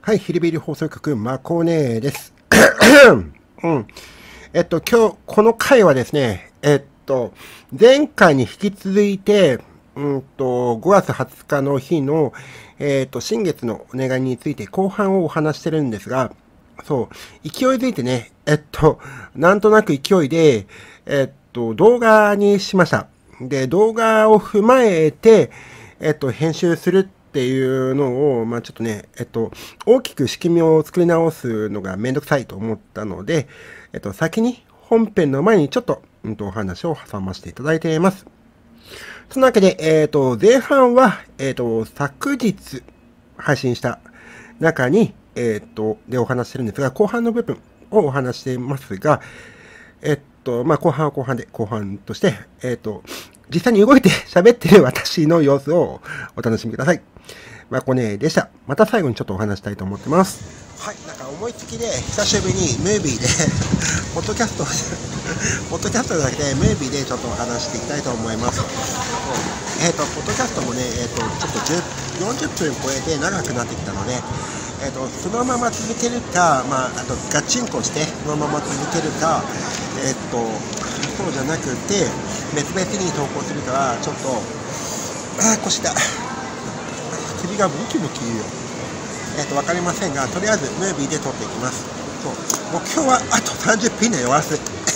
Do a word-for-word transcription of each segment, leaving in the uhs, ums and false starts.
はい、ヒリビリ放送局、まこねです。うん。えっと、今日、この回はですね、えっと、前回に引き続いて、うんと、ごがつはつかの日の、えっと、新月のお願いについて後半をお話してるんですが、そう、勢いづいてね、えっと、なんとなく勢いで、えっと、動画にしました。で、動画を踏まえて、えっと、編集するっていうのを、まあちょっとね、えっと、大きく仕組みを作り直すのがめんどくさいと思ったので、えっと、先に本編の前にちょっと、うんと、お話を挟ませていただいています。そのわけで、えっと、前半は、えっと、昨日配信した中に、えっと、でお話してるんですが、後半の部分をお話していますが、えっと、まあ、後半は後半で、後半として、えっと、実際に動いて喋ってる私の様子をお楽しみください。まこねでした。また最後にちょっとお話したいと思ってます。はい、なんか思いつきで、久しぶりにムービーで、ポッドキャスト、ポッドキャストだけでムービーでちょっとお話していきたいと思います。えっと、ポッドキャストもね、えっと、ちょっとよんじゅっぷん超えて長くなってきたので、えっと、そのまま続けるか、まあ、あとガチンコしてそのまま続けるか、えっと、そうじゃなくて別々に投稿するかはちょっと、あー腰だ、首がムキムキ言うよ。えっと、わかりませんが、とりあえずムービーで撮っていきます。そう、目標はあとさんじゅっぷんで終わらせ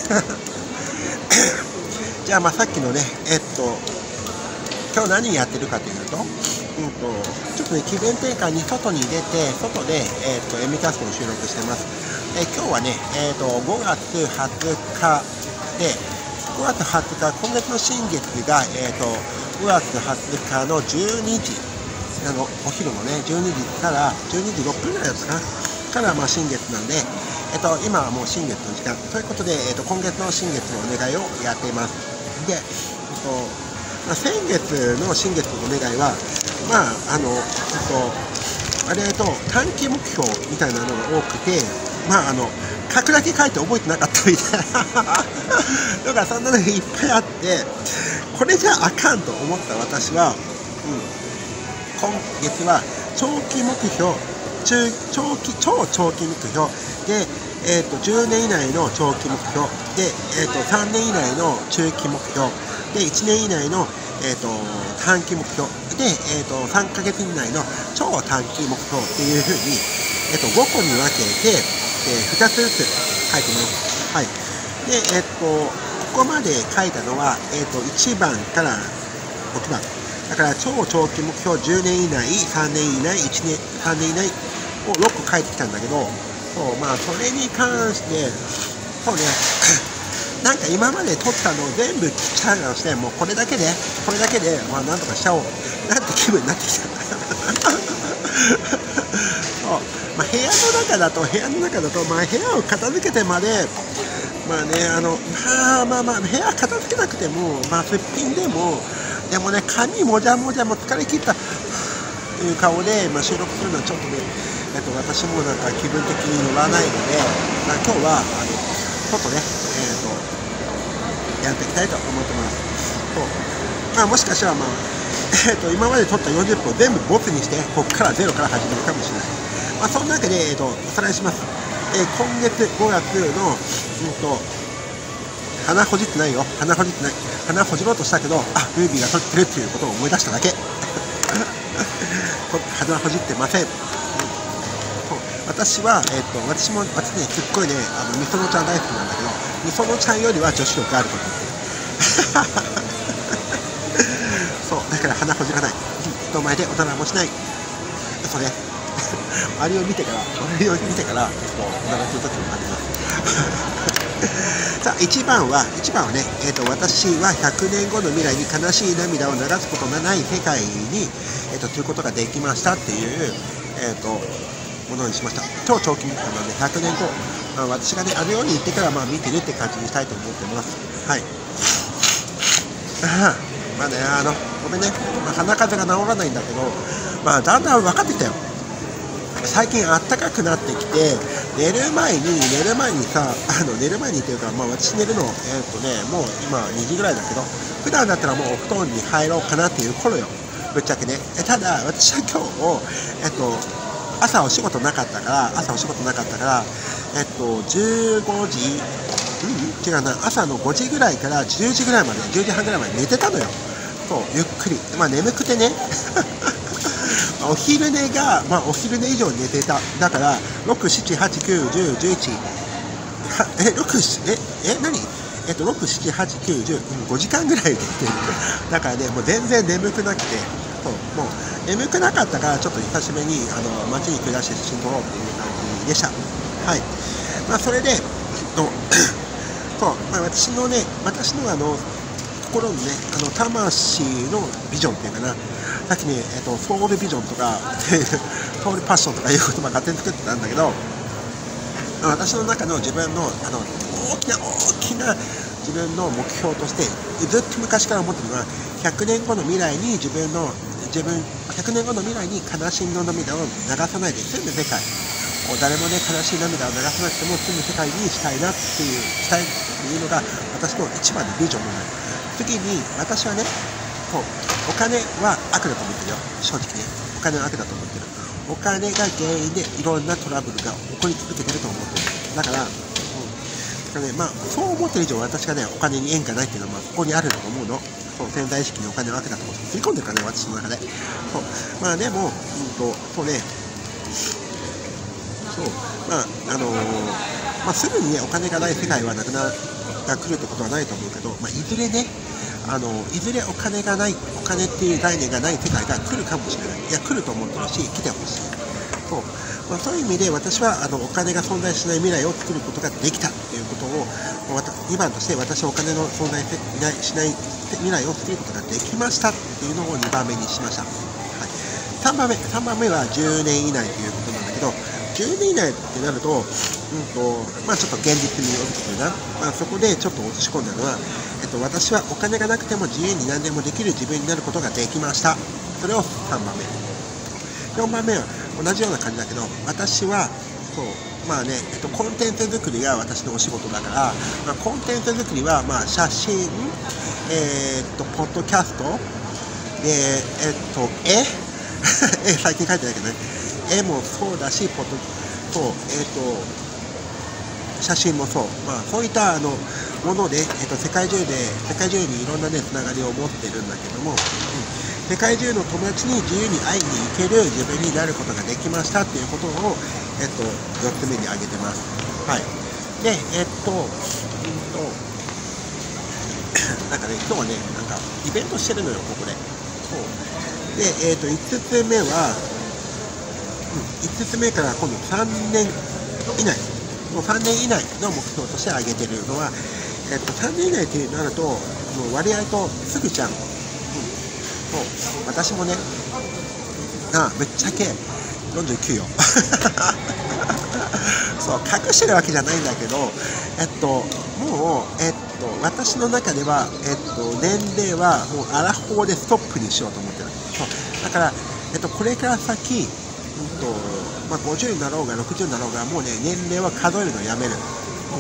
じゃあ、まあさっきのね、えっと今日何やってるかというと、うんと、ちょっとね、気分転換に外に出て、外で、えっと、エミキャストを収録してます。えー、今日はね、えっと、ごがつはつかで、ごがつはつか、今月の新月が、えっと、ごがつはつかのじゅうにじ、あの、お昼のね、じゅうにじから、じゅうにじろっぷんぐらいですかな、から、まあ、新月なんで、えっと、今はもう新月の時間。ということで、えっと、今月の新月のお願いをやっています。で、えっと、まあ、先月の新月のお願いは、まあ、あの、えっと、あれと短期目標みたいなのが多くて、まあ、あの、書くだけ書いて覚えてなかったみたいな。だからそんなのがいっぱいあって、これじゃあかんと思った私は、うん、今月は長期目標、中長期、超長期目標で、えー、とじゅうねん以内の長期目標で、えー、とさんねん以内の中期目標でいちねん以内の、えー、と短期目標で、えー、とさんかげつ以内の超短期目標っていうふうに、えー、とごこに分けて、えー、ふたつずつ書いてます。はい。で、えっ、ー、とここまで書いたのは、えー、といちばんからろくばんだから、超長期目標じゅうねん以内、さんねん以内、いちねん、さんねん以内をろっこ書いてきたんだけど、そう、まあ、それに関して、そうね、なんか今まで撮ったのを全部チャレンジして、もうこれだけで、これだけで、まあ、なんとかしちゃおう、なんて気分になってきた。そう、まあ、部屋の中だと、部屋の中だと、まあ、部屋を片付けてまで、まあね、あの、まあまあまあ、部屋片付けなくても、まあ、すっぴんでも、でもね、髪もじゃもじゃも疲れ切ったという顔で、まあ、収録するのはちょっとね、えっと、私もなんか気分的に乗らないので、まあ、今日はあのちょっとね、えー、とやっていきたいと思ってます。そう、まあ、もしかしたら、まあえー、と今まで撮ったよんじゅっぷんを全部ボツにして、ここからゼロから始めるかもしれない。まあ、その中で、えー、とおさらいします。えー、今月ごがつの、うんと鼻ほじってないよ。鼻ほじってない。鼻ほじろうとしたけど、あ、ムービーが撮ってるっていうことを思い出しただけ。鼻ほじってません。うん、私は、えっと、私も、私ね、すっごいね、あの、みそのちゃん大好きなんだけど、みそのちゃんよりは女子力あると思ってる。そう、だから鼻ほじらない。人前でおならもしない。嘘ね。あれを見てから、あれを見てから、結構、おならするときもあります。さあ、いちばんは、いちばんはね、えー、と私はひゃくねんごの未来に悲しい涙を流すことがない世界に、えー、とすることができましたっていう、えー、とものにしました。超長期目標なのでひゃくねんご、まあ、私がね、あのように言ってから、まあ、見てるって感じにしたいと思ってます。はい。あまあね、あの、ごめんね、まあ、鼻風邪が治らないんだけど、まあ、だんだん分かってきたよ。最近あったかくなってきて、寝る前に寝る前にさあの寝る前にっていうか、まあ、私寝るの、えーとね、もう今にじぐらいだけど、普段だったらもうお布団に入ろうかなっていう頃よ、ぶっちゃけね。えただ私は今日、えっと朝お仕事なかったから朝お仕事なかったからえっとじゅうごじ、うん、違うな、朝のごじぐらいからじゅうじぐらいまで、じゅうじはんぐらいまで寝てたのよ。そうゆっくり、まあ眠くてねお昼寝が、まあ、お昼寝以上寝てた。だからろく、しち、はち、きゅう、じゅう、じゅういち、えろく、ええ何えっとろく、しち、はち、きゅう、じゅう、ごじかんぐらい寝てる。だからねもう全然眠くなくて、そうもう眠くなかったから、ちょっと久しぶりにあの街に繰り出して写真撮ろうっていう感じでした。はい。まあそれで、えっとそう、まあ、私のね私のあの心のねあの魂のビジョンっていうかな、さっきね、えっと、ソウルビジョンとかソウルパッションとかいう言葉勝手に作ってたんだけど、私の中の自分のあの大きな大きな自分の目標としてずっと昔から思ってるのは、ひゃくねんごの未来に自分の自分ひゃくねんごの未来に悲しみの涙を流さないで済む世界、誰もね悲しい涙を流さなくても済む世界にしたいなっていうしたいっていうのが私の一番のビジョンになる。次に私はね、そうお金は悪だと思ってるよ、正直ね。お金は悪だと思ってる。お金が原因でいろんなトラブルが起こり続けてると思ってる。だから、うん、だからね、まあそう思ってる以上私がねお金に縁がないっていうのはまあここにあると思うの。そう潜在意識にお金は悪だと思って振り込んでるからね、私の中で。そうまあでも、うんとそうね、そうまああのー、まあすぐにねお金がない世界はなくなが来るってことはないと思うけど、まあ、いずれねあのいずれお金がないお金っていう概念がない世界が来るかもしれない。いや来ると思ってるし来てほしい。そう、まあ、そういう意味で私はあのお金が存在しない未来を作ることができたっていうことをにばんとして、私はお金の存在しない未来を作ることができましたっていうのをにばんめにしました。はい、さんばんめさんばんめはじゅうねん以内ということなんだけど、じゅうねん以内ってなると、うんとまあ、ちょっと現実味を帯びてくるな、まあ、そこでちょっと落とし込んだのは、えっと、私はお金がなくても自由に何でもできる自分になることができました。それをさんばんめ。よんばんめは同じような感じだけど、私はそうまあね、えっと、コンテンツ作りが私のお仕事だから、まあ、コンテンツ作りはまあ写真、えー、っとポッドキャストで、えっと絵絵最近書いてないけどね、絵もそうだし、ポッドそうえっと写真もそう、まあ、そういったあのもので、えっと、世界中で世界中にいろんなねつながりを持ってるんだけども、うん、世界中の友達に自由に会いに行ける自分になることができましたっていうことを、えっと、よっつめに挙げてます。はい。で、えっと、うんと、なんかね、今日はね、なんかイベントしてるのよ、ここで。そうで、えっと、いつつめは、うん、いつつめから今度さんねん以内、もうさんねん以内の目標として挙げてるのは、えっと、さんねん以内ってなると、もう割合とすぐちゃん、うん、そう私もね、あぶっちゃけよんじゅうきゅうよそう隠してるわけじゃないんだけど、えっともう、えっと、私の中では、えっと、年齢はもうアラフォーでストップにしようと思ってる。そうだから、えっと、これから先、うんとまあ、ごじゅうになろうがろくじゅうになろうがもうね年齢は数えるのやめる、うん、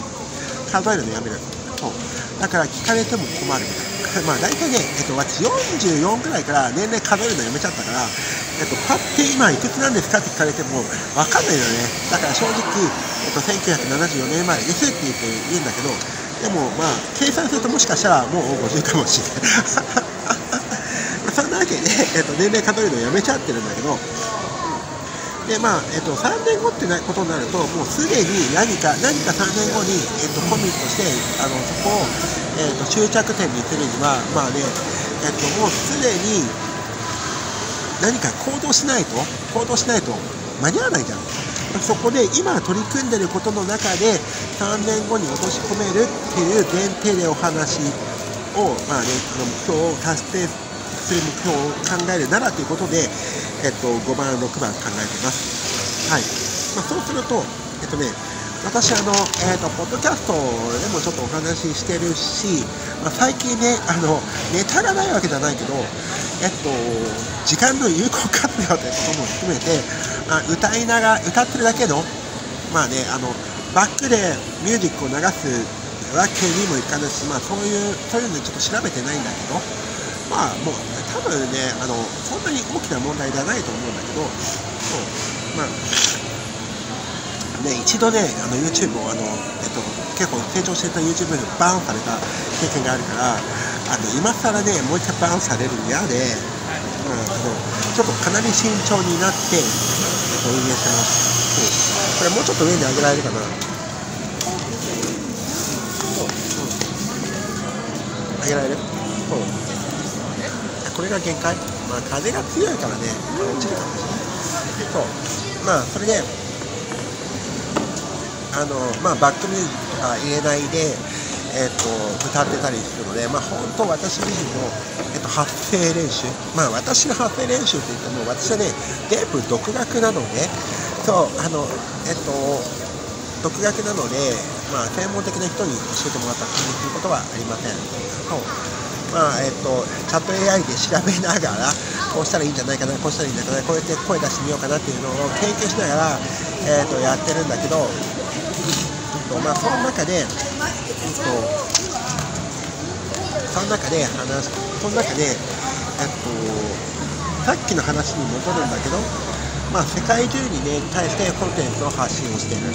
数えるのやめる。そうだから聞かれても困るみたいなまあ大体ね、えっと、私よんじゅうよんくらいから年齢数えるのやめちゃったから、えっと、パッて今いくつなんですかって聞かれても分かんないのよね。だから正直、えっと、せんきゅうひゃくななじゅうよねんまえですって言って言うんだけど、でもまあ計算するともしかしたらもうごじゅうかもしれないそんなわけで、えっと、年齢数えるのやめちゃってるんだけど、でまあえっと、さんねんごってことになると、もうすでに何か何かさんねんごに、えっと、コミットしてあのそこを、えっと、終着点にするには、まあねえっと、もうすでに何か行動しないと行動しないと間に合わないじゃん。そこで今取り組んでることの中でさんねんごに落とし込めるっていう前提でお話を、まあね、あの目標を達成する目標を考えるならということで、えっと、ごばんろくばん考えてます。はい。まあ、そうするとえっとね私あの、えーと、ポッドキャストでもちょっとお話ししてるし、まあ、最近ねあのネタがないわけじゃないけど、えっと、時間の有効活用ということも含めて、まあ、歌いながら歌ってるだけのまあねあのバックでミュージックを流すわけにもいかないし、まあ、そういうそういうのちょっと調べてないんだけど、まあもう多分ねあのそんなに大きな問題ではないと思うんだけど、そうまあね、一度ね、あの YouTube をあの、えっと、結構成長してた YouTube でバーンされた経験があるから、あの今更ね、もう一回バーンされるの嫌で、うん、あのちょっとかなり慎重になって、えっと、運営してます。うん、これもうちょっと上に上げられるかな。上げられる？そう。これが限界。まあ風が強いからね、落ちるかもしれない。そう。まあそれで、あのまあバックミュージックとか入れないで、えっと歌ってたりするので、まあ本当私自身のえっと発声練習、まあ私の発声練習といっても私はね、全部独学なので、そうあのえっと独学なので、まあ専門的な人に教えてもらったということはありません。そうまあえっとチャット エーアイ で調べながら、こうしたらいいんじゃないかな、こうしたらいいんじゃないかな、こうやって声出してみようかなっていうのを研究しながら、えっとやってるんだけど、まあその中で、えっと、その中で話その中で、えっと、さっきの話に戻るんだけど、まあ世界中にね対してコンテンツを発信をしている。うん、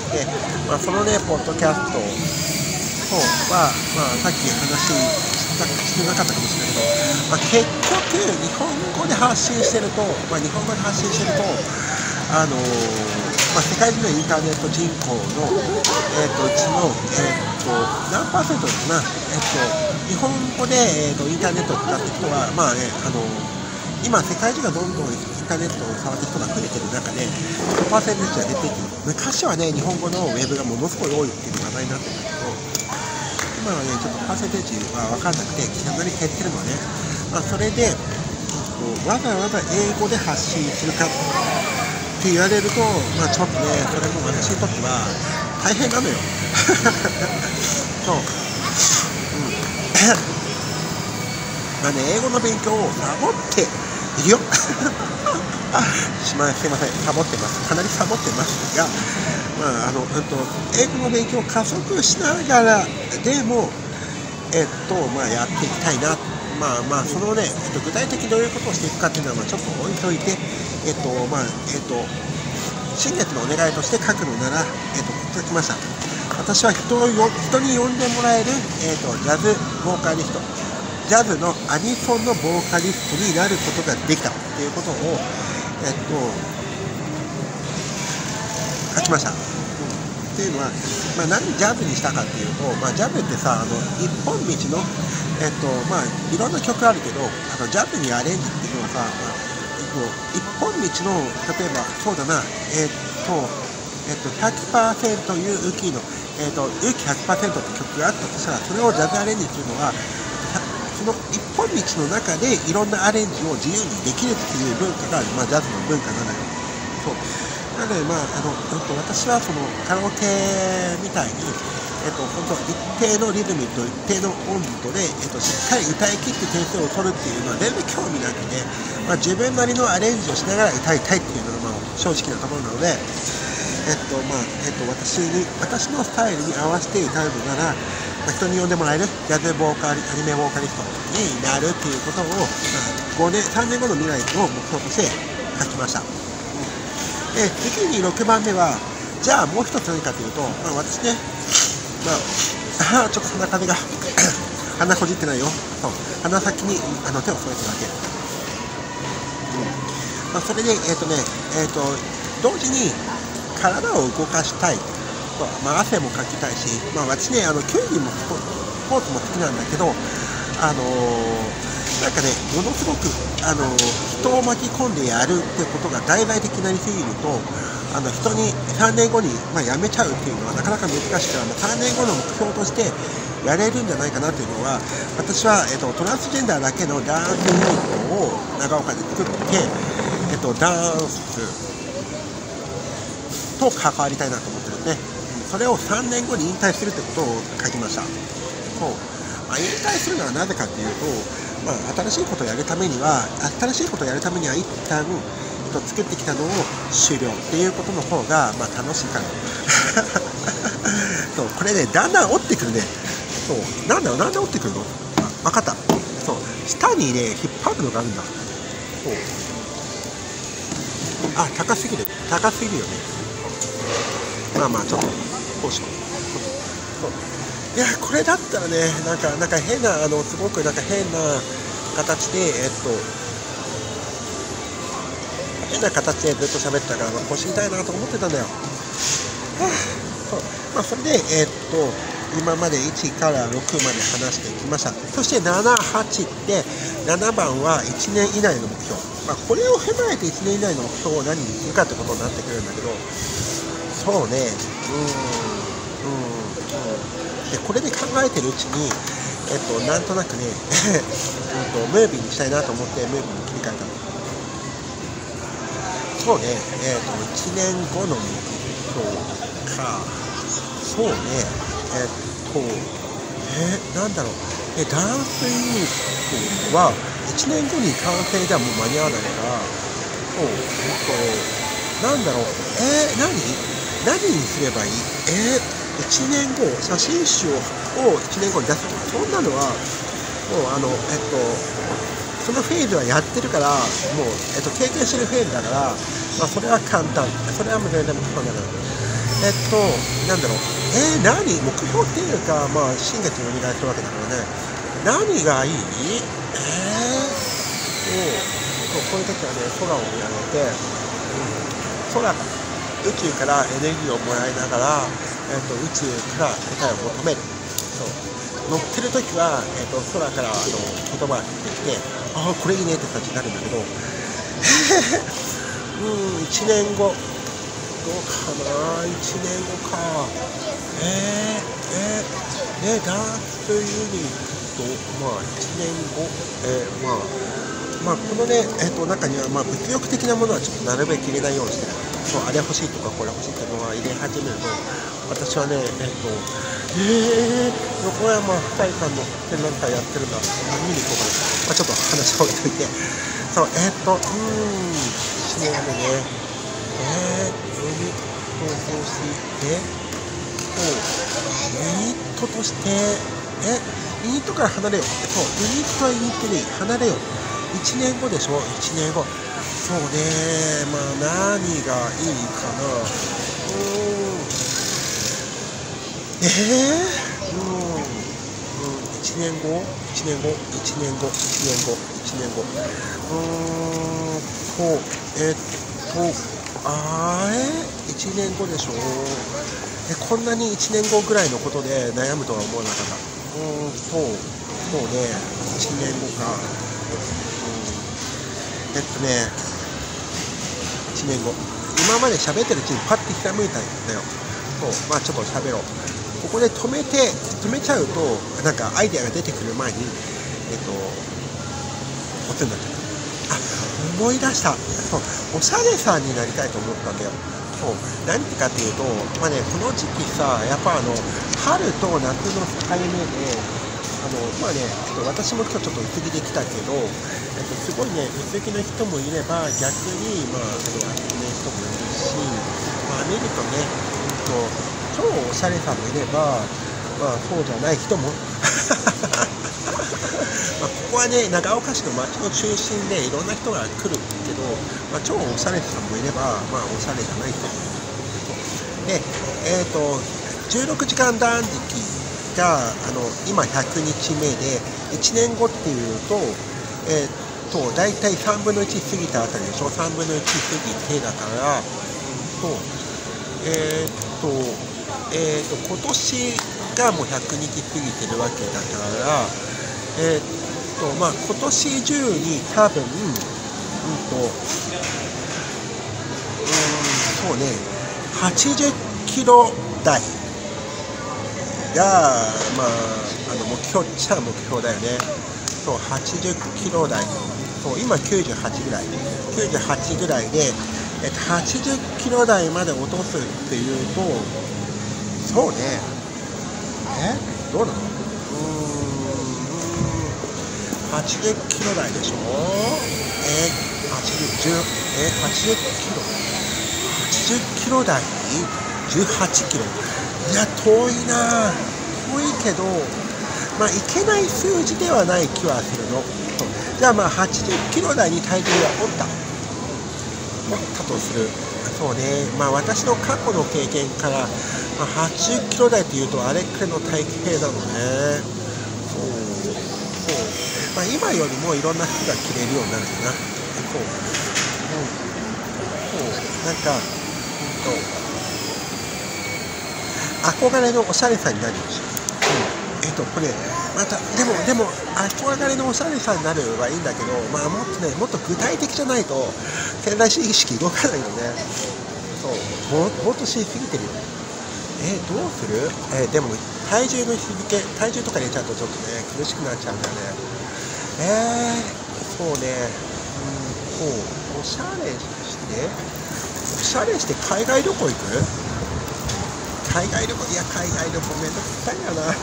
で、まあそのねポッドキャストは、まあさっき話してなかったかもしれないけど、まあ、結局日本語で発信してると、まあ日本語で発信してると、あのー。まあ、世界中のインターネット人口の、えー、とうちの、えー、と何パーセントかな、えー、と日本語で、えー、とインターネットを使っている人は、まあね、あの今、世界中がどんどんインターネットを触っている人が増えている中で、パーセンテージが出ている。昔はね、日本語のウェブがものすごい多いっていう話題になってるんだけど、今はね、ちょっとパーセンテージは分かんなくて、かなり減ってるのね。まあ、それで、わざわざ英語で発信するかって言われると、まあちょっとね、それも私にとっては大変なのよ。そう。うん。まあね、英語の勉強をサボっているよ。すみません、サボってます。かなりサボってますが、まあ、あの、うんと、英語の勉強を加速しながらでも、えっと、まあやっていきたいな。まあまあ、そのね、えっと、具体的にどういうことをしていくかっていうのは、まあちょっと置いといて、えっと、まあ、えっと、新月のお願いとして書くのなら、えっと、書きました。私は人をよ人に呼んでもらえる、えっと、ジャズボーカリスト、ジャズのアニソンのボーカリストになることができたっていうことを、えっと、書きました。っていうのは、まあ、何ジャズにしたかっていうと、まあ、ジャズってさ、あの一本道の、えっとまあ、いろんな曲あるけど、あのジャズにアレンジっていうのはさ、まあ、一本道の、例えばそうだな、えっとえっと ひゃくパーセント ユーキーの、えっと、ユーキー ひゃくパーセント って曲があったとしたら、それをジャズアレンジするのは、その一本道の中でいろんなアレンジを自由にできるっていう文化が、まあ、ジャズの文化なのよ。そうなので、まあ、あの私はそのカラオケみたいに、えっと、本当一定のリズムと一定の温度で、えっと、しっかり歌い切って点数を取るっていうのは全然興味なくて、まあ、自分なりのアレンジをしながら歌いたいっていうのが、まあ、正直なところなので、えっとまあえっと、私に私のスタイルに合わせて歌うのなら、まあ、人に呼んでもらえるジャズボーカリアニメボーカリストになるっていうことを、まあ、ごねんさんねんごの未来を目標として書きました。で次にろくばんめは、じゃあもう一つ何かというと、まあ、私ね、まあ、ちょっと鼻風が鼻こじってないよ。そう鼻先にあの手を添えただけ、うんまあ、それでえっ、ー、とねえっ、ー、と同時に体を動かしたい、まあ、汗もかきたいし、まあ、私ねあの球技もスポーツも好きなんだけど、あのーなんかね、ものすごく、あの人を巻き込んでやるってことが大々的になりすぎると、あの人にさんねんごに、まあ、辞めちゃうっていうのはなかなか難しくて、まあ、さんねんごの目標としてやれるんじゃないかなというのは、私は、えっと、トランスジェンダーだけのダンスユニットを長岡で作って、えっと、ダンスと関わりたいなと思ってるんで、それをさんねんごに引退するってことを書きました。そうまあ、引退するのはなぜかっていうと、まあ、新しいことをやるためには新しいことをやるためには一旦作ってきたのを終了っていうことの方が、まあ、楽しいからそうこれねだんだん折ってくるね。そうなんだろうなんで折ってくるの。あ分かった。そう下にね引っ張るのがあるんだ。そうあ、高すぎる高すぎるよね。まあまあちょっとこうしよう。そういやこれだったらね、なんかなんか変なあのすごくなんか変な形でえっと変な形でずっと喋ってたから、まあ、腰痛いなと思ってたんだよ。はあ、そうまあ、それでえっと今までいちからろくまで話してきました。そしてなな、はちってななばんはいちねん以内の目標、まあ、これを踏まえていちねん以内の目標を何にするかってことになってくるんだけど、そうね、うーん、うんうん、でこれで考えてるうちに、えっと、なんとなくね、うんとムービーにしたいなと思ってムービーに切り替えたの。そうね、えっといちねんごの目標か、そうね、えっと、えー、なんだろう、えダンスユニットはいちねんごに完成じゃもう間に合わないから、そう、えっと、なんだろう、えー、何何にすればいい？えー、いちねんご、写真集をいちねんごに出すとか、そんなのは、もうあの、えっと、そのフェーズはやってるから、もう、えっと、経験してるフェーズだから、まあ、それは簡単。それはもう全然簡単なの。えっと、なんだろう、えー、何目標っていうか、まあ、新月にお願いするわけだからね、何がいい？えー、そう、こういう時はね、空を見上げて、うん、空、宇宙からエネルギーをもらいながら、えっと、宇宙から答えを求める。そう乗ってる時は、えっと、空からあの言葉が出てきて、ああ、これいいねって形になるんだけど、うん、いちねんご、どうかな、いちねんごか、えー、えー、ね、ダンスユニット、まあ、いちねんご、えー、まあ、まあ、このね、えー、と中には、まあ、物欲的なものはちょっとなるべく入れないようにしてる。そう、あれ欲しいとかこれ欲しいっていうのは入れ始めると、私はね、えっ、ー、と、えー、横山二人さんの展覧会やってるんだ、見に行こうかな。まあ、ちょっと話を置いといて、そう、えっ、ー、と、うーん、いちねんめね、えー、ユニットとして、そうユニットとして、え、ユニットから離れよう。そう、ユニットはユニットでいい、離れよう。いちねんごでしょ、いちねんご。そうね、まあ何がいいかな。うーん、えー、うん、うん、いちねんご、いちねんご、いちねんご、いちねんご、いちねんご。うーんと、えっと、あれ、いちねんごでしょ。え、こんなにいちねんごぐらいのことで悩むとは思わなかった。うーんと、そうね、いちねんごか。うん、えっとね、いちねんご。今まで喋ってるうちにパッてひらめいたんだよ。そう、まあちょっと喋ろう。ここで止めて、止めちゃうと、なんかアイデアが出てくる前に、えっと、おつになっちゃった。あ、思い出した。そう、おしゃれさんになりたいと思ったんだよ。そう、何てかっていうと、まあね、この時期さ、やっぱあの、春と夏の境目で、あの、まあね、ちょっと私も今日ちょっと薄着できたけど、えっと、すごいね、薄着の人もいれば、逆に、まあ、あの、厚着の人もいるし、まあ、見るとね、うんと、超おしゃれさんもいれば、まあ、そうじゃない人も。まあ、ここはね、長岡市の町の中心でいろんな人が来るけど、まあ、超おしゃれさんもいれば、まあ、おしゃれじゃない人もいる。で、えっと、じゅうろくじかん断食が、あの、今ひゃくにちめで、いちねんごっていうと、えっと、だいたいさんぶんのいち過ぎたあたりでしょ。さんぶんのいち過ぎてだから、と、えっと、えっと、今年がもうひゃくにち過ぎてるわけだから、えっと、まあ、今年中に多分、うんと、うん、そうね、はちじゅっキロ台が、まあ、あの目標っちゃ目標だよね。そう、はちじゅっキロ台。そう、今きゅうじゅうはちぐらい。きゅうじゅうはちぐらいで、えっと、はちじゅっキロ台まで落とすっていうと、そうね、えどうなの？うーん、はちじゅっキロ台でしょ。えー、はちじゅう、えー、はちじゅっキロ。はちじゅっキロ台にじゅうはちキロ。いや、遠いな。遠いけど、まあ、いけない数字ではない気はするの。じゃあ、まあ、はちじゅっキロ台に体重が折った。折思ったとする。そうね、まあ私の過去の経験から、まあ、はちじゅっキロ台っていうとあれくらいの体型なのね。そうそう、まあ、今よりもいろんな服が着れるようになるかな。そう、うん、そうなんか、うんと、憧れのおしゃれさになるし、うん、えっとこれまたでもでも憧れのおしゃれさになるはいいんだけど、まあもっとね、もっと具体的じゃないと潜在意識動かないよね。そう、ぼーっとしすぎてるよ。えどうする？えでも体重の日付、体重とか入れちゃうとちょっとね苦しくなっちゃうんだよね。えー、そうね、うん、こうおしゃれしておしゃれして海外旅行行く？海外旅行、いや海外旅行めんどくさいよな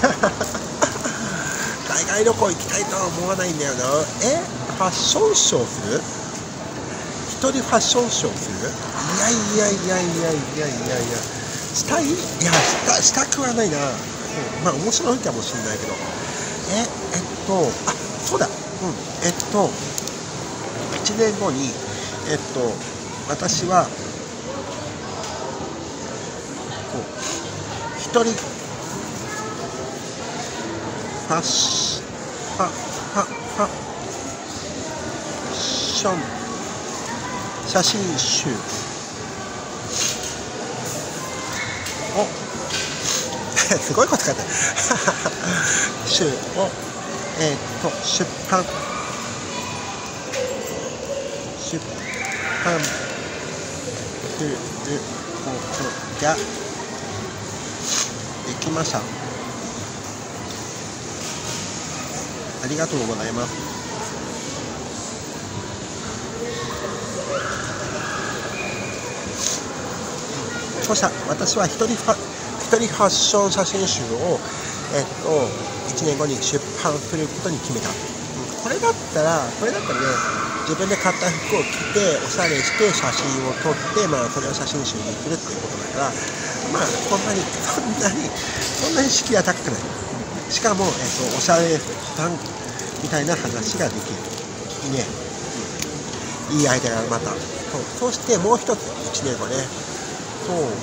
海外旅行行きたいとは思わないんだよな。えファッションショーする？一人ファッションショーする？いやいやいやいやいやいやいやしたい？いやしたしたくはないな、うん、まあ面白いかもしれないけど、ええっとあそうだ、うんえっといちねんごにえっと私はこう一人ファッシファファファッション写真集をすごいこと書いてある集を、えー、と出版出版することができました。ありがとうございます。そうした私は一人ファ一人ファッション写真集を、えっと、いちねんごに出版することに決めた。これだったらこれだったらね、自分で買った服を着ておしゃれして写真を撮って、まあ、それを写真集にするっていうことだから、まあそんなにそんなにそんなに敷居は高くない。しかも、えっと、おしゃれさんみたいな話ができる。いいね、うん、いいアイデアがまた。そう、そしてもう一ついちねんごね、そう、うん、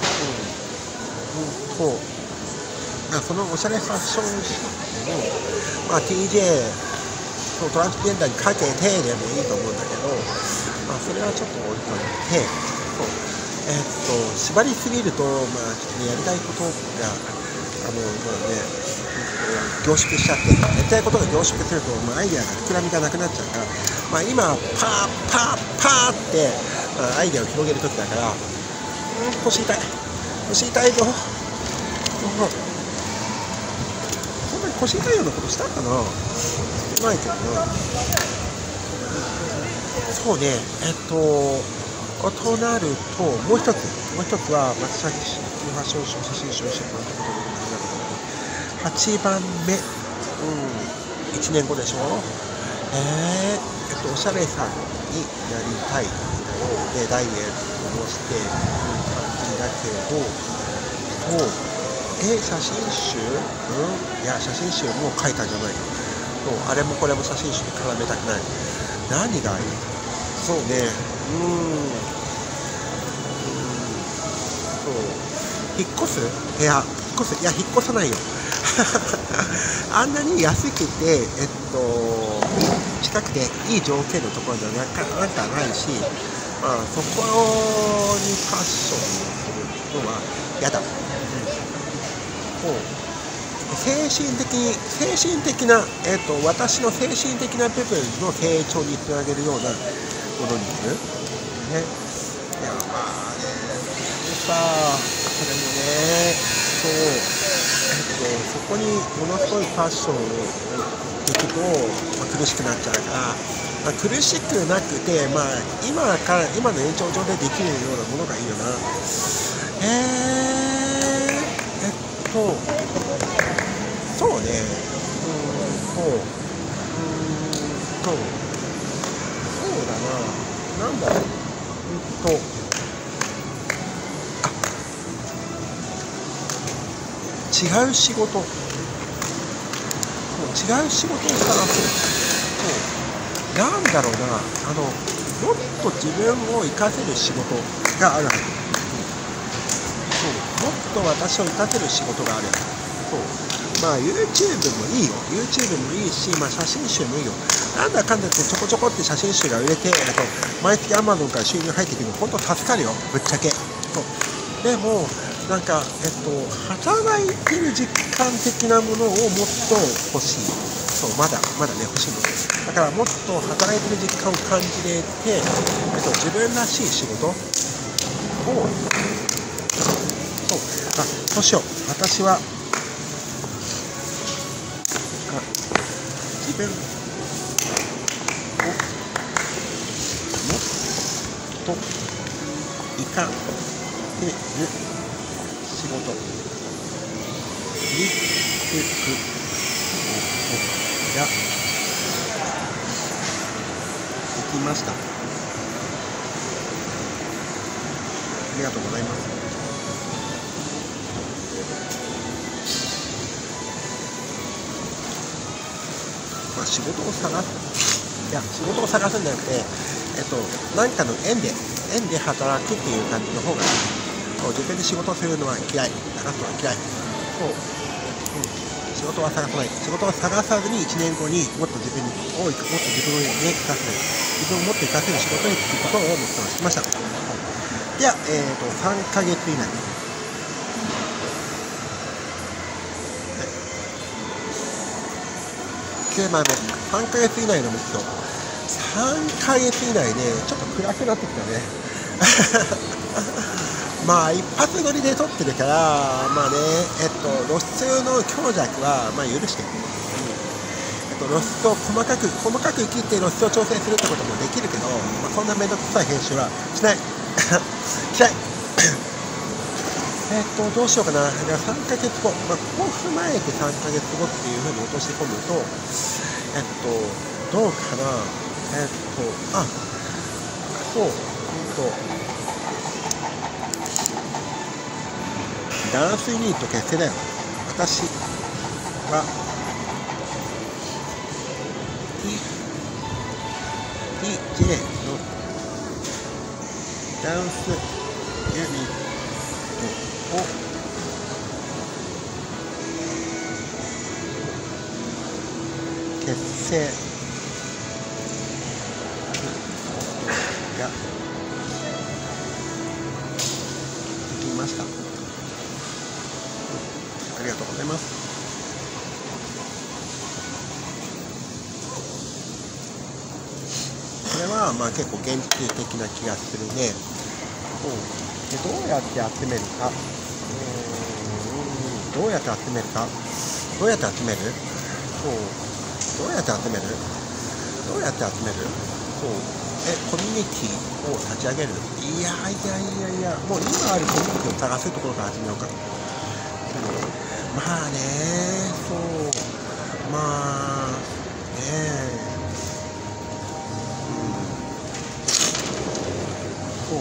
そう、まあ、そのおしゃれファッションを、まあ、ティージェー、そうトランスジェンダーにかけてでもいいと思うんだけど、まあ、それはちょっと置いといて、そう、えー、っと縛りすぎると、まあ、ちょっとね、やりたいことがあの、まあね、凝縮しちゃって、やりたいことが凝縮すると、まあ、アイデアが膨らみがなくなっちゃうから、まあ、今パーパーパーって、まあ、アイデアを広げる時だから、うん、腰痛い腰痛いぞ。そんなに腰痛いようなことしたかな。ないけどな。そうね、えっととなるともう一つもう一つは松崎市ファッションショー写真集出版ということではちばんめ、うん、いちねんごでしょ。えー、えっとおしゃれさんになりたいでダイエットをしている感じだけど、とえ写真集、うん、いや写真集もう書いたんじゃないか。もうあれもこれも写真集に絡めたくない。何がいい？そうね、うーん、そう引っ越す？いや引っ越すいや引っ越さないよあんなに安くて、えっと、近くでいい条件のところではなかなんかないし、まあ、そこにファッションをするのは嫌だ。うん、もう精神的に精神的な、えっと、私の精神的な部分の成長につなげるようなものにする。ね、いやまあね、さあそれもね、そう、えっと、そこにものすごいファッションをいくと、まあ、苦しくなっちゃうから、まあ、苦しくなくて、まあ、今から今の延長上でできるようなものがいいよな。えー、えっとそうね、うーんとうーんとそうだな、なんだろう、うんと違う仕事、違う仕事を探す。そうなんだろうな、あのもっと自分を活かせる仕事があるはず、うん、そうもっと私を活かせる仕事があるはず。そうまあ YouTube もいいよ、 YouTube もいいし、まあ、写真集もいいよ。なんだかんだってちょこちょこって写真集が売れて、あと毎月 Amazon から収入入ってくるの本当助かるよ、ぶっちゃけ。そうでもなんか、えっと、働いてる実感的なものをもっと欲しい。そうまだまだね欲しいの。だからもっと働いてる実感を感じれて、えっと、自分らしい仕事を、そうあそうしよう。私はあ自分をもっと活かせる仕事リスクができました。ありがとうございます。まあ、仕事を探すいや仕事を探すんじゃなくて、えっと、何かの縁で縁で働くっていう感じの方がいい。自分で仕事をするのは嫌い、探すのは嫌い。そう、うん、仕事は探さない。仕事を探さずにいちねんごにもっと自分に多いもっと自分をね生かせる自分をもっと生かせる仕事に就くことを目標にしました。では、えー、とさんかげつ以内、きゅうばんめ、さんかげつ以内の目標。さんかげつ以内でちょっと暗くなってきたねまあ一発撮りで撮ってるから、まあね、えっと露出の強弱はまあ許して、うん、えっと露出を細かく細かく切って露出を調整するってこともできるけど、まあ、そんな面倒くさい編集はしない嫌いえっとどうしようかな。じゃあさんかげつご、まあ、ここを踏まえてさんかげつごっていうふうに落とし込むと、えっとどうかな。えっとあそううんとダンスユニット結成だよ。私は ディージェー のダンスユニットを結成ができました。ありがとうございます。これはまあ結構現実的な気がするね。でどうやって集めるか、うーんどうやって集めるかどうやって集めるそうどうやって集めるどうやって集めるそうえコミュニティを立ち上げる。いやいやいやいやもう今あるコミュニティを探すところから始めようか。まあねそうまあねうんそう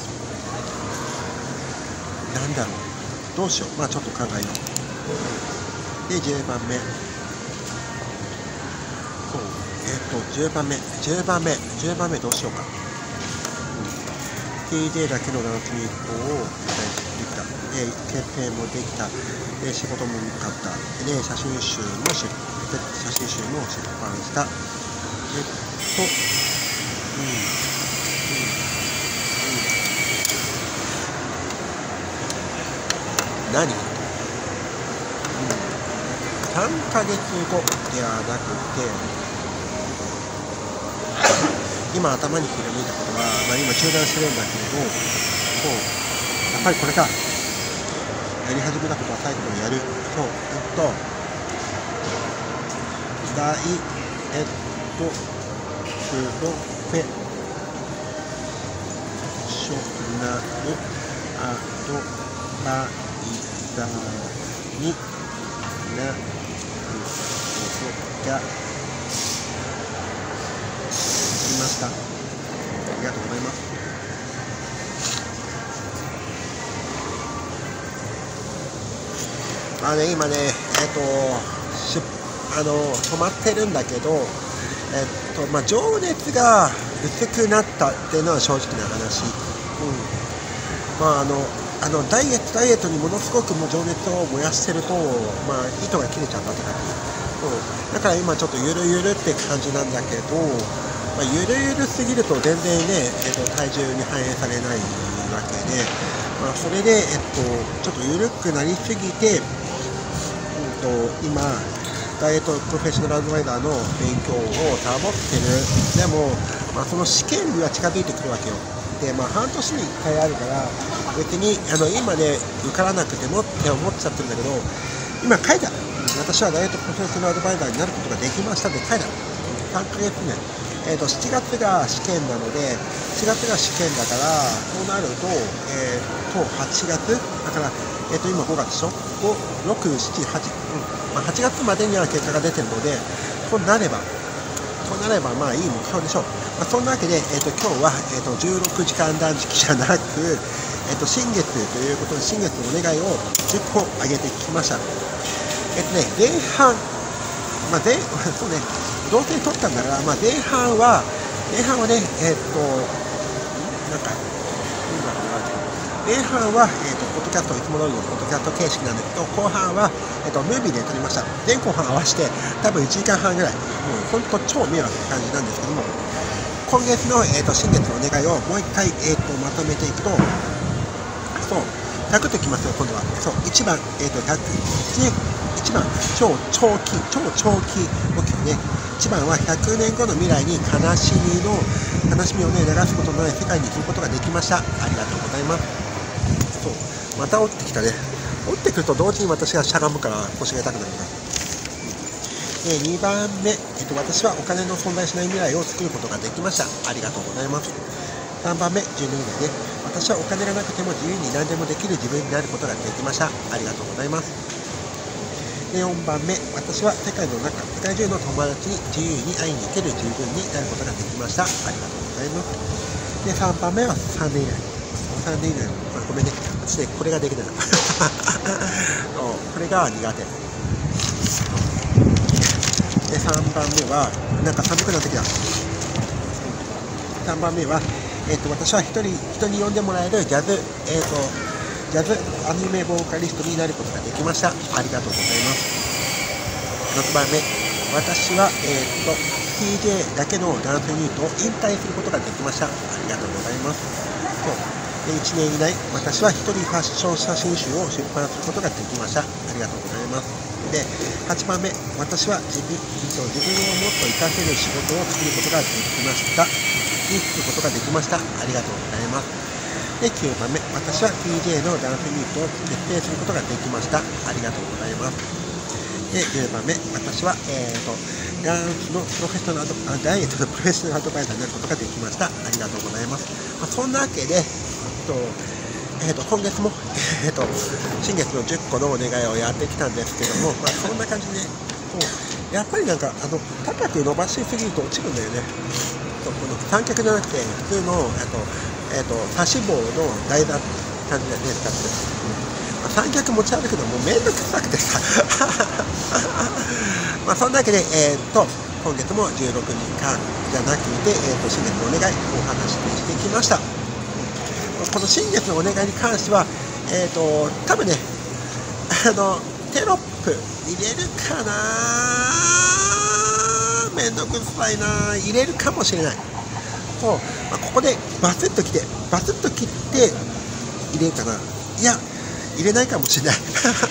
なんだろうどうしよう。まあちょっと考えよう。でじゅうばんめそうえっとじゅうばんめじゅうばんめじゅうばんめどうしようか。ティージェー だけのダンスユニットをできた。で決定もできた。で仕事も見つかった。で写真集も出写真集も出版した。えっとうんうんうん何、うん、さんかげつごではなくて今頭にひらめいたことは、まあ、今中断してるんだけれどそうやっぱりこれかやり始めたことは最後にやる。そうえっとダイエットプロフェッショナルアドバイザーになることができました。ありがとうございます。まあね今ねえっとしあの止まってるんだけどえっとまあ情熱が薄くなったっていうのは正直な話。うん、まああのあのダイエットダイエットにものすごくもう情熱を燃やしてると、まあ、糸が切れちゃったって感じ、うん、だから今ちょっとゆるゆるって感じなんだけど、まあ、ゆるゆるすぎると全然ね、えっと、体重に反映されないわけで、まあ、それで、えっと、ちょっとゆるくなりすぎて、うんと、今ダイエットプロフェッショナルアドバイザーの勉強をサボってる。でも、まあ、その試験日は近づいてくるわけよ。で、まあ、半年にいっかいあるから別にあの今ね受からなくてもって思っちゃってるんだけど、今書いてある。私はダイエットプロフェッショナルアドバイザーになることができましたって書いてある。さんかげつめ、えー、としちがつが試験なので、しちがつが試験だから、そうなると、えー、とはちがつだから、えー、と今ごがつでしょ、ご、ろく、しち、はち、うんまあ、はちがつまでには結果が出てるので、そうなればとなればまあいい目標でしょう。まあ、そんなわけで、えー、と今日は、えー、とじゅうろくじかん断食じゃなく、えー、と新月ということで新月のお願いをじゅっこ上げてきました。えっ、とね前半、まあ、前そうね同点取ったんだから、まあ、前半は前半はねえっ、となんか前半は、えー、とポッドキャストいつも通りのポッドキャスト形式なんだけど、後半は、えー、とムービーで撮りました。前後半合わせて多分いちじかんはんぐらい、もう本当超迷惑って感じなんですけども、今月の、えー、と新月のお願いをもう一回、えー、とまとめていくと、そうひゃくってきますよ今度は。そういちばん、えー、とひゃく、いちばん超長期超長期目標ね。いちばんはひゃくねんごの未来に悲しみの悲しみをね流すことのない世界に生きることができました。ありがとうございます。そうまた落ちてきたね。落ちてくると同時に私がしゃがむから腰が痛くなります。でにばんめ、えっと、私はお金の存在しない未来を作ることができました。ありがとうございます。さんばんめ、じゅうにい代で、私はお金がなくても自由に何でもできる自分になることができました。ありがとうございます。でよんばんめ、私は世界の中世界中の友達に自由に会いに行ける自分になることができました。ありがとうございます。でさんばんめはさんねん以内さんねん以内、ごめんね、私ねこれができないこれが苦手で、さんばんめはなんか寒くなってきた。さんばんめは、えー、と私は人に人に呼んでもらえるジャズ、えー、とジャズアニメボーカリストになることができました。ありがとうございます。ろくばんめ、私は、えー、と ティージェー だけのダンスユニットを引退することができました。ありがとうございます。そうでいちねん以内、私は一人ファッション写真集を出版することができました。ありがとうございます。ではちばんめ、私は自分、自分をもっと活かせる仕事を作ることができましたにすることができました。ありがとうございます。できゅうばんめ、私は ティージェー のダンスユニットを決定することができました。ありがとうございます。でじゅうばんめ、私は、えー、とダンスのプロフェッショナルあダイエットのプロフェッショナルアドバイザーになることができました。ありがとうございます。まあ、そんなわけで、えっとえー、と今月も、えー、と新月のじゅっこのお願いをやってきたんですけども、まあ、そんな感じで、そうやっぱりなんかあの高く伸ばしすぎると落ちるんだよね。この三脚じゃなくて普通の、えーとえー、と刺し棒の台座って感じでね使ってる、うんまあ、三脚持ち歩くのもうめんどくさくてさまあそんなわけで、えー、と今月もじゅうろくにかんじゃなくて、えー、と新月のお願いお話ししてきました。この新月のお願いに関しては、えー、と多分ねあのテロップ入れるかな、めんどくさいな、入れるかもしれない。そう、まあ、ここでバツッときてバツッと切って入れるかな、いや入れないかもしれない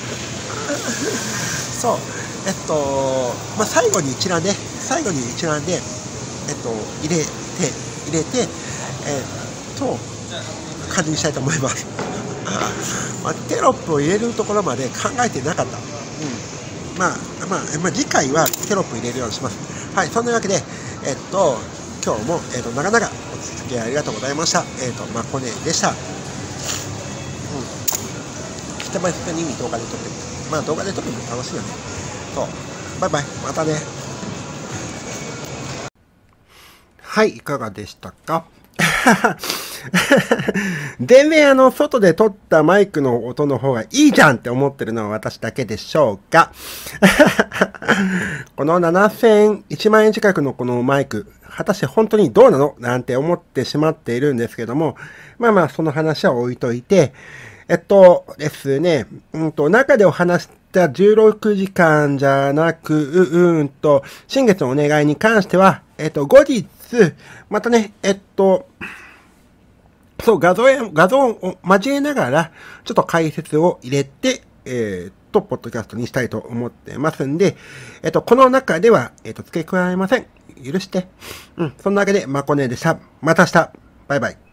そうえっとまあ最後に一覧で最後に一覧でえっと入れて入れてえっと感じにしたいと思いますまあ、テロップを入れるところまで考えてなかった、うんまあまあまあ、次回はテロップ入れるようにします。はい、そんなわけで、えっと、今日も、えっと、長々お付き合いありがとうございました。えっと、まこねでした。うん。ステップバイステップに動画で撮ってみた。まあ、動画で撮っても楽しいよね。そう。バイバイ。またね。はい、いかがでしたか全然あの、外で撮ったマイクの音の方がいいじゃんって思ってるのは私だけでしょうか。このななせん、いちまんえん近くのこのマイク、果たして本当にどうなのなんて思ってしまっているんですけども、まあまあその話は置いといて、えっとですね、うんと、中でお話したじゅうろくじかんじゃなく、う、うんと、新月のお願いに関しては、えっと、後日、またね、えっと、そう、画像や、画像を交えながら、ちょっと解説を入れて、えー、っと、ポッドキャストにしたいと思ってますんで、えっと、この中では、えっと、付け加えません。許して。うん、そんなわけで、まこねでした。また明日。バイバイ。